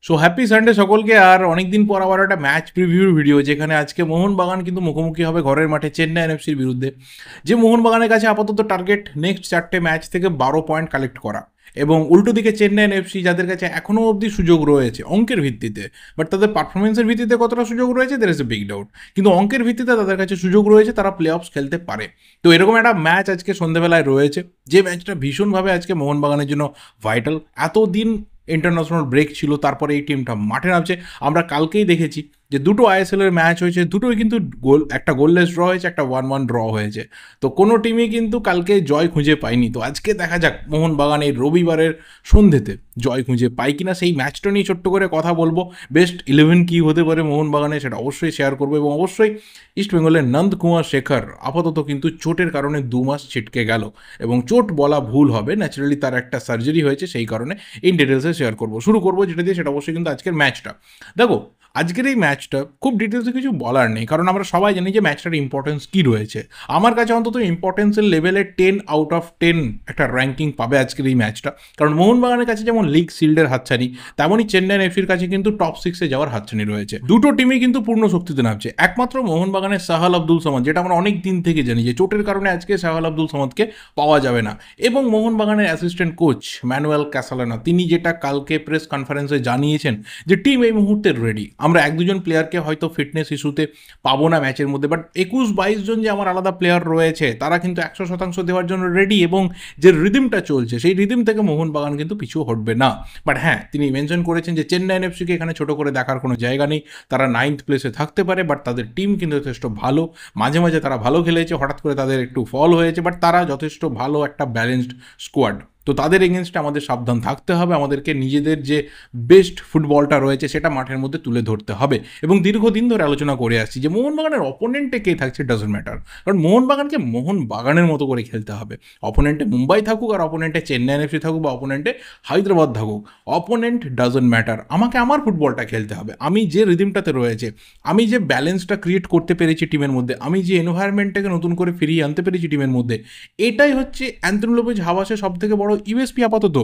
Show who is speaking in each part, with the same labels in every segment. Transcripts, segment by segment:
Speaker 1: So happy Sunday সকলকে। আর অনেকদিন পর আবার একটা ম্যাচ প্রিভিউর ভিডিও, যেখানে আজকে মোহনবাগান কিন্তু মুখোমুখি হবে ঘরের মাঠে চেন্নাই এনএফসির বিরুদ্ধে। যে মোহনবাগানের কাছে আপাতত টার্গেট নেক্সট 4টে ম্যাচ থেকে 12 পয়েন্ট কালেক্ট করা, এবং উল্টো দিকে চেন্নাই এনএফসি যাদের কাছে এখনও অবধি সুযোগ রয়েছে অঙ্কের ভিত্তিতে, বাট তাদের পারফরমেন্সের ভিত্তিতে কতটা সুযোগ রয়েছে there is a big doubt, কিন্তু অঙ্কের ভিত্তিতে তাদের কাছে সুযোগ রয়েছে, তারা প্লে অফস খেলতে পারে। তো এরকম একটা ম্যাচ আজকে সন্ধ্যেবেলায় রয়েছে, যে ম্যাচটা ভীষণভাবে আজকে মোহনবাগানের জন্য ভাইটাল। এতদিন ইন্টারন্যাশনাল ব্রেক ছিল, তারপরে এই টিমটা মাঠে নামছে। আমরা কালকেই দেখেছি যে দুটো আইএসএল এর ম্যাচ হয়েছে, দুটোই কিন্তু একটা গোললেস ড্র হয়েছে, একটা 1-1 ড্র হয়েছে। তো কোনো টিমই কিন্তু কালকে জয় খুঁজে পায়নি। তো আজকে দেখা যাক মোহনবাগান এই রবিবারের সন্ধ্যেতে জয় খুঁজে পাই কিনা। সেই ম্যাচটা নিয়ে ছোট্ট করে কথা বলবো। বেস্ট 11 কী হতে পারে মোহনবাগানে, সেটা অবশ্যই শেয়ার করবো। এবং অবশ্যই ইস্টবেঙ্গলের নন্দ কুমার শেখর আপাতত কিন্তু চোটের কারণে 2 মাস ছিটকে গেল, এবং চোট বলা ভুল হবে, ন্যাচারালি তার একটা সার্জারি হয়েছে, সেই কারণে ইন ডিটেলসে শেয়ার করবো। শুরু করবো যেটা দিয়ে, সেটা অবশ্যই কিন্তু আজকের ম্যাচটা। দেখো, আজকের এই ম্যাচটা খুব ডিটেলসে কিছু বলার নেই, কারণ আমরা সবাই জানি যে ম্যাচটার ইম্পর্টেন্স কী রয়েছে। আমার কাছে অন্তত ইম্পর্টেন্সের লেভেলে 10/10 একটা র্যাঙ্কিং পাবে আজকের এই ম্যাচটা। কারণ মোহনবাগানের কাছে যেমন লিগ শিল্ডের হাতছানি, তেমনই চেন্নাই এফসির কাছে কিন্তু টপ 6-এ যাওয়ার হাতছানি রয়েছে। দুটো টিমই কিন্তু পূর্ণ শক্তিতে নামছে। একমাত্র মোহনবাগানের সাহাল আব্দুল সামাদ, যেটা আমরা অনেক দিন থেকে জানি যে চোটের কারণে আজকে সাহাল আব্দুল সামাদকে পাওয়া যাবে না। এবং মোহনবাগানের অ্যাসিস্ট্যান্ট কোচ ম্যানুয়েল ক্যাসালানা, তিনি যেটা কালকে প্রেস কনফারেন্সে জানিয়েছেন যে টিম এই মুহূর্তে রেডি। আমরা 1-2 প্লেয়ারকে হয়তো ফিটনেস ইস্যুতে পাবো না ম্যাচের মধ্যে, বাট 21-22 জন যে আমার আলাদা প্লেয়ার রয়েছে, তারা কিন্তু 100% দেওয়ার জন্য রেডি। এবং যে রিদিমটা চলছে, সেই রিদিম থেকে মোহনবাগান কিন্তু পিছু হটবে না। বাট হ্যাঁ, তিনি মেনশন করেছেন যে চেন্নাই এনএফসিকে এখানে ছোট করে দেখার কোনো জায়গা নেই। তারা 9th প্লেসে থাকতে পারে, বাট তাদের টিম কিন্তু যথেষ্ট ভালো। মাঝে মাঝে তারা ভালো খেলেছে, হঠাৎ করে তাদের একটু ফল হয়েছে, বাট তারা যথেষ্ট ভালো একটা ব্যালেন্সড স্কোয়াড। তো তাদের এগেনস্টে আমাদের সাবধান থাকতে হবে, আমাদেরকে নিজেদের যে বেস্ট ফুটবলটা রয়েছে সেটা মাঠের মধ্যে তুলে ধরতে হবে। এবং দীর্ঘদিন ধরে আলোচনা করে আসছি যে মোহনবাগানের অপোনেন্টে কে থাকছে ডাজন্ট ম্যাটার, কারণ মোহনবাগানকে মোহনবাগানের মতো করে খেলতে হবে। অপোনেন্টে মুম্বাই থাকুক, আর অপোনেন্টে চেন্নাই এফসি থাকুক, বা অপোনেন্টে হায়দ্রাবাদ থাকুক, অপোনেন্ট ডাজন্ট ম্যাটার। আমাকে আমার ফুটবলটা খেলতে হবে। আমি যে রিদিমটাতে রয়েছে, আমি যে ব্যালেন্সটা ক্রিয়েট করতে পেরেছি টিমের মধ্যে, আমি যে এনভায়রনমেন্টটাকে নতুন করে ফিরিয়ে আনতে পেরেছি টিমের মধ্যে, এটাই হচ্ছে অ্যান্থনি লোপেজ হাবাসের সব থেকে বড় ইউএসপি আপাতত।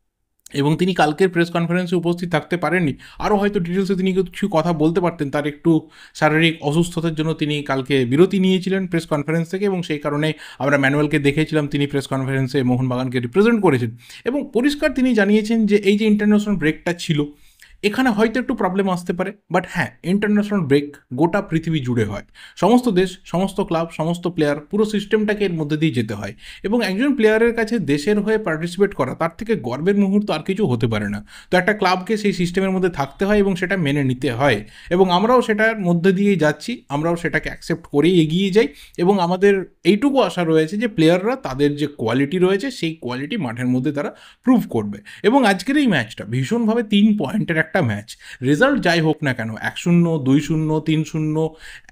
Speaker 1: এবং তিনি কালকের প্রেস কনফারেন্সে উপস্থিত থাকতে পারেননি। আরও হয়তো ডিটেলসে তিনি কিছু কথা বলতে পারতেন। তার একটু শারীরিক অসুস্থতার জন্য তিনি কালকে বিরতি নিয়েছিলেন প্রেস কনফারেন্স থেকে, এবং সেই কারণে আমরা ম্যানুয়ালকে দেখেছিলাম তিনি প্রেস কনফারেন্সে মোহনবাগানকে রিপ্রেজেন্ট করেছেন। এবং পরিষ্কার তিনি জানিয়েছেন যে এই যে ইন্টারন্যাশনাল ব্রেকটা ছিল, এখানে হয়তো একটু প্রবলেম আসতে পারে, বাট হ্যাঁ, ইন্টারন্যাশনাল ব্রেক গোটা পৃথিবী জুড়ে হয়। সমস্ত দেশ, সমস্ত ক্লাব, সমস্ত প্লেয়ার, পুরো সিস্টেমটাকে এর মধ্যে দিয়ে যেতে হয়। এবং একজন প্লেয়ারের কাছে দেশের হয়ে পার্টিসিপেট করা, তার থেকে গর্বের মুহূর্ত আর কিছু হতে পারে না। তো একটা ক্লাবকে সেই সিস্টেমের মধ্যে থাকতে হয়, এবং সেটা মেনে নিতে হয়। এবং আমরাও সেটার মধ্যে দিয়েই যাচ্ছি, আমরাও সেটাকে অ্যাকসেপ্ট করেই এগিয়ে যাই। এবং আমাদের এইটুকু আশা রয়েছে যে প্লেয়াররা তাদের যে কোয়ালিটি রয়েছে, সেই কোয়ালিটি মাঠের মধ্যে তারা প্রুভ করবে। এবং আজকের এই ম্যাচটা ভীষণভাবে 3 পয়েন্টের একটা ম্যাচ। রেজাল্ট যাই হোক না কেন, 1-0, 2-0, 3-0,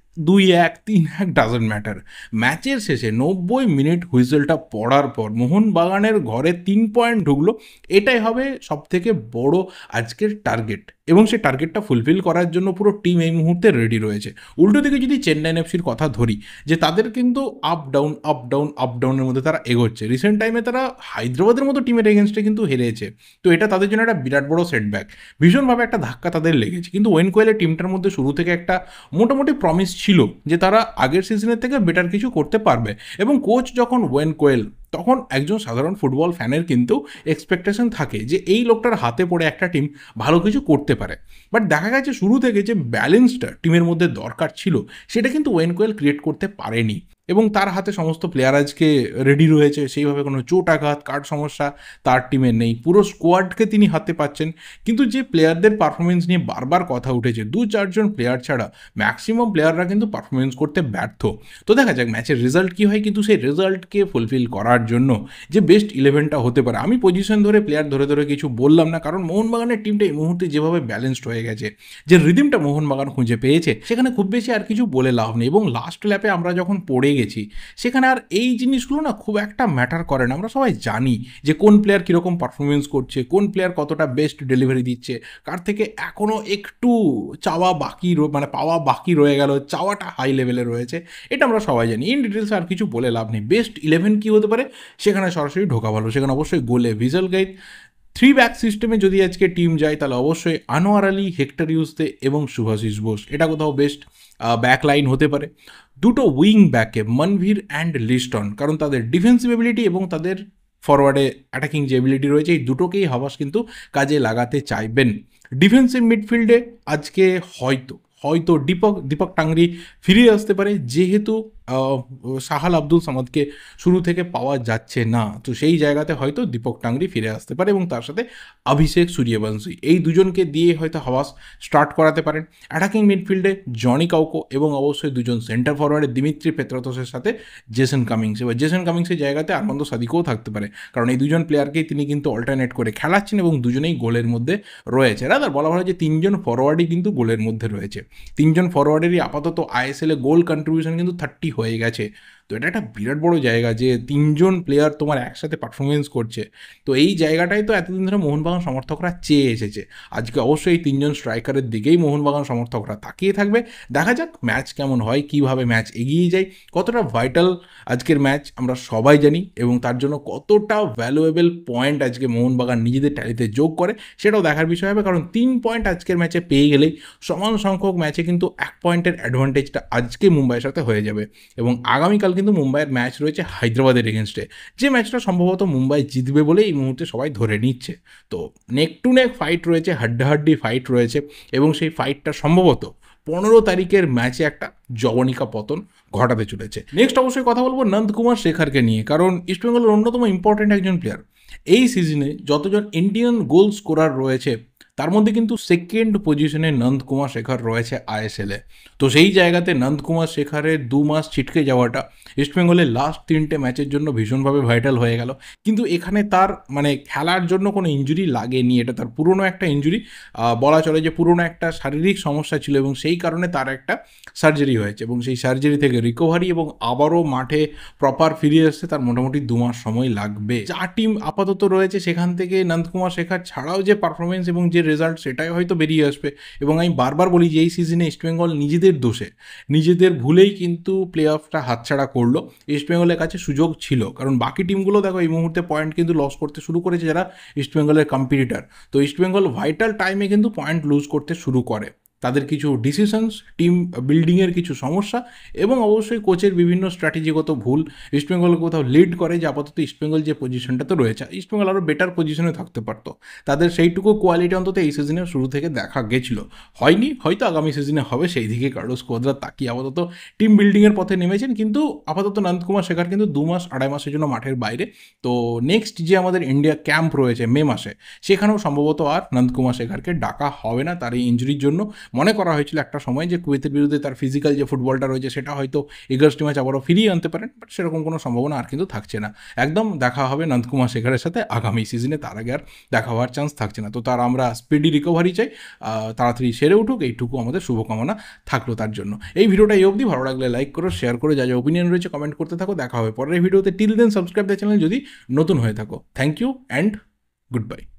Speaker 1: 2-1, 3-1, ডাজন্ট ম্যাটার। ম্যাচের শেষে 90 মিনিট হুইসেলটা পড়ার পর মোহনবাগানের ঘরে 3 পয়েন্ট ঢুকলো। এটাই হবে সবথেকে বড় আজকের টার্গেট, এবং সেই টার্গেটটা ফুলফিল করার জন্য পুরো টিম এই মুহূর্তে রেডি রয়েছে। উল্টো দিকে যদি চেন্নাই এফসির কথা ধরি, যে তাদের কিন্তু up down up down up ডাউনের মধ্যে তারা এগোচ্ছে। রিসেন্ট টাইমে তারা হায়দ্রাবাদের মতো টিমের এগেনস্টে কিন্তু হেরেছে। তো এটা তাদের জন্য একটা বিরাট বড় সেটব্যাক, ভীষণভাবে একটা ধাক্কা তাদের লেগেছে। কিন্তু ওয়েন কোয়েলের টিমটার মধ্যে শুরু থেকে একটা মোটামুটি প্রমিস ছিল যে তারা আগের সিজনের থেকে বেটার কিছু করতে পারবে। এবং কোচ যখন ওয়েন কোয়েল, তখন একজন সাধারণ ফুটবল ফ্যানের কিন্তু এক্সপেকটেশন থাকে যে এই লোকটার হাতে পড়ে একটা টিম ভালো কিছু করতে পারে। বাট দেখা গেছে শুরু থেকে যে ব্যালেন্সটা টিমের মধ্যে দরকার ছিল, সেটা কিন্তু ওয়েন কোয়েল ক্রিয়েট করতে পারেনি। এবং তার হাতে সমস্ত প্লেয়ার আজকে রেডি রয়েছে, সেইভাবে কোনো চোট আঘাত কার সমস্যা তার টিমে নেই। পুরো স্কোয়াডকে তিনি হাতে পাচ্ছেন। কিন্তু যে প্লেয়ারদের পারফরমেন্স নিয়ে বারবার কথা উঠেছে, 2-4 জন প্লেয়ার ছাড়া ম্যাক্সিমাম প্লেয়াররা কিন্তু পারফরমেন্স করতে ব্যর্থ। তো দেখা যাক ম্যাচের রেজাল্ট কী হয়, কিন্তু সেই রেজাল্টকে ফুলফিল করার জন্য যে বেস্ট 11টা হতে পারে। আমি পজিশন ধরে প্লেয়ার ধরে ধরে কিছু বললাম না, কারণ মোহনবাগানের টিমটা এই মুহূর্তে যেভাবে ব্যালেন্সড হয়ে গেছে, যে রিদিমটা মোহনবাগান খুঁজে পেয়েছে, সেখানে খুব বেশি আর কিছু বলে লাভ নেই। এবং লাস্ট ল্যাপে আমরা যখন পড়ে গেছি, সেখানে আর এই জিনিসগুলো না খুব একটা ম্যাটার করে না। আমরা সবাই জানি যে কোন প্লেয়ার কীরকম পারফরমেন্স করছে, কোন প্লেয়ার কতটা বেস্ট ডেলিভারি দিচ্ছে, কার থেকে এখনও একটু চাওয়া বাকি মানে পাওয়া বাকি রয়ে গেল, চাওয়াটা হাই লেভেলে রয়েছে, এটা আমরা সবাই জানি। ইন ডিটেলসে আর কিছু বলে লাভ নেই। বেস্ট 11 কী হতে পারে, সেখানে সরাসরি ঢোকা ভালো। সেখানে অবশ্যই গোলে ভিজেল গাইড, 3 ব্যাক সিস্টেমে যদি আজকে টিম যায় তাহলে অবশ্যই আনোয়ার আলী, হেক্টর ইউসতে এবং শুভাশিস বোস, এটা কোথাও বেস্ট ব্যাক লাইন হতে পারে। দুটো উইং ব্যাকে মনভীর অ্যান্ড লিস্টন, কারণ তাদের ডিফেন্সিভ এবিলিটি এবং তাদের ফরওয়ার্ডে অ্যাটাকিং যে এবিলিটি রয়েছে এই দুটোকেই হাবাস কিন্তু কাজে লাগাতে চাইবেন। ডিফেন্সিভ মিডফিল্ডে আজকে হয়তো হয়তো দীপক টাংরি ফিরে আসতে পারে, যেহেতু সাহাল আব্দুল সামাদকে শুরু থেকে পাওয়া যাচ্ছে না, তো সেই জায়গাতে হয়তো দীপক টাংরি ফিরে আসতে পারে এবং তার সাথে অভিষেক সূর্যবংশী, এই দুজনকে দিয়ে হয়তো হাওয়াস স্টার্ট করাতে পারেন। অ্যাটাকিং মিডফিল্ডে জনি কাউকো এবং অবশ্যই দুজন সেন্টার ফরওয়ার্ডে দিমিত্রি পেত্রাতসের সাথে জেসন কামিংস, এবার জেসন কামিংসের জায়গাতে আরমান্দ সাদিকও থাকতে পারে, কারণ এই দুজন প্লেয়ারকেই তিনি কিন্তু অল্টারনেট করে খেলাচ্ছেন এবং দুজনেই গোলের মধ্যে রয়েছে। রাদার বলা হয় যে 3 জন ফরওয়ার্ডই কিন্তু গোলের মধ্যে রয়েছে। 3 জন ফরওয়ার্ডেরই আপাতত আইএসএলে গোল কন্ট্রিবিউশন কিন্তু 30 হয়ে গেছে। তো এটা একটা বিরাট বড় জায়গা যে 3 জন প্লেয়ার তোমার একসাথে পারফরমেন্স করছে। তো এই জায়গাটাই তো এতদিন ধরে মোহনবাগান সমর্থকরা চেয়ে এসেছে। আজকে অবশ্যই এই 3 জন স্ট্রাইকারের দিকেই মোহনবাগান সমর্থকরা তাকিয়ে থাকবে। দেখা যাক ম্যাচ কেমন হয়, কিভাবে ম্যাচ এগিয়ে যায়, কতটা ভাইটাল আজকের ম্যাচ আমরা সবাই জানি এবং তার জন্য কতটা ভ্যালুয়েবল পয়েন্ট আজকে মোহনবাগান নিজেদের ট্যালিতে যোগ করে সেটাও দেখার বিষয় হবে, কারণ 3 পয়েন্ট আজকের ম্যাচে পেয়ে গেলেই সমান সংখ্যক ম্যাচে কিন্তু 1 পয়েন্টের অ্যাডভান্টেজটা আজকে মুম্বাইয়ের সাথে হয়ে যাবে। এবং আগামীকাল কিন্তু মুম্বাইয়ের ম্যাচ রয়েছে হায়দ্রাবাদের এগেনস্টে, যে ম্যাচটা সম্ভবত মুম্বাই জিতবে বলে এই মুহূর্তে সবাই ধরে নিচ্ছে। তো নেক টু নেক ফাইট রয়েছে, হাড্ডাহাড্ডি ফাইট রয়েছে এবং সেই ফাইটটা সম্ভবত 15 তারিখের ম্যাচে একটা জবনিকা পতন ঘটাতে চলেছে। নেক্সট অবশ্যই কথা বলবো নন্দকুমার শেখারকে নিয়ে, কারণ ইস্টবেঙ্গলের অন্যতম ইম্পর্টেন্ট একজন প্লেয়ার। এই সিজনে যতজন ইন্ডিয়ান গোল স্কোরার রয়েছে তার মধ্যে কিন্তু সেকেন্ড পজিশনে নন্দকুমার শেখর রয়েছে আইএসএলে। তো সেই জায়গাতে নন্দকুমার শেখরের 2 মাস ছিটকে যাওয়াটা ইস্টবেঙ্গলের লাস্ট 3টে ম্যাচের জন্য ভীষণভাবে ভাইটাল হয়ে গেল। কিন্তু এখানে তার মানে খেলার জন্য কোনো ইঞ্জুরি লাগেনি, এটা তার পুরনো একটা ইঞ্জুরি, বলা চলে যে পুরনো একটা শারীরিক সমস্যা ছিল এবং সেই কারণে তার একটা সার্জারি হয়েছে এবং সেই সার্জারি থেকে রিকভারি এবং আবারও মাঠে প্রপার ফিরে আসতে তার মোটামুটি 2 মাস সময় লাগবে। যা টিম আপাতত রয়েছে সেখান থেকে নন্দকুমার শেখর ছাড়াও যে পারফরমেন্স এবং যে রেজাল্ট সেটাই হয়তো বেরিয়ে আসবে। এবং আমি বারবার বলি যে এই সিজনে ইস্টবেঙ্গল নিজেদের দোষে, নিজেদের ভুলেই কিন্তু প্লে অফটা হাতছাড়া করলো। ইস্টবেঙ্গলের কাছে সুযোগ ছিল, কারণ বাকি টিমগুলো দেখো এই মুহূর্তে পয়েন্ট কিন্তু লস করতে শুরু করেছে যারা ইস্টবেঙ্গলের কম্পিটিটার। তো ইস্টবেঙ্গল ভাইটাল টাইমে কিন্তু পয়েন্ট লুজ করতে শুরু করে। তাদের কিছু ডিসিশনস, টিম বিল্ডিংয়ের কিছু সমস্যা এবং অবশ্যই কোচের বিভিন্ন স্ট্র্যাটেজিগত ভুল ইস্টবেঙ্গলকে কোথাও লিড করে যে আপাতত ইস্টবেঙ্গল যে পজিশনটাতে রয়েছে, ইস্টবেঙ্গল আরও বেটার পজিশনে থাকতে পারতো। তাদের সেইটুকু কোয়ালিটি অন্তত এই সিজনের শুরু থেকে দেখা গেছিলো, হয়নি, হয়তো আগামী সিজনে হবে, সেই দিকে কার্লোস কোয়াদ্রা তাকিয়ে আপাতত টিম বিল্ডিংয়ের পথে নেমেছেন। কিন্তু আপাতত নন্দকুমার শেখর কিন্তু 2 মাস 2.5 মাসের জন্য মাঠের বাইরে। তো নেক্সট যে আমাদের ইন্ডিয়া ক্যাম্প রয়েছে মে মাসে, সেখানেও সম্ভবত আর নন্দকুমার শেখরকে ডাকা হবে না তার এই ইঞ্জুরির জন্য। মনে করা হয়েছিল একটা সময় যে কুয়েতের বিরুদ্ধে তার ফিজিক্যাল যে ফুটবলটা রয়েছে সেটা হয়তো 11টি ম্যাচ আবারও ফিরিয়ে আনতে পারেন, বাট সেরকম কোনো সম্ভাবনা আর কিন্তু থাকছে না। একদম দেখা হবে নন্দকুমার শেখরের সাথে আগামী সিজনে, তার আগে আর দেখা হওয়ার চান্স থাকছে না। তো তার আমরা স্পিডি রিকভারি চাই, তাড়াতাড়ি সেরে উঠুক, এইটুকু আমাদের শুভকামনা থাকলো তার জন্য। এই ভিডিওটা এই অবধি, ভালো লাগলে লাইক করো, শেয়ার করে যা যা ওপিনিয়ন রয়েছে কমেন্ট করতে থাকো। দেখা হবে পরের ভিডিওতে। Till then subscribe the channel যদি নতুন হয়ে থাকো। Thank you and good bye.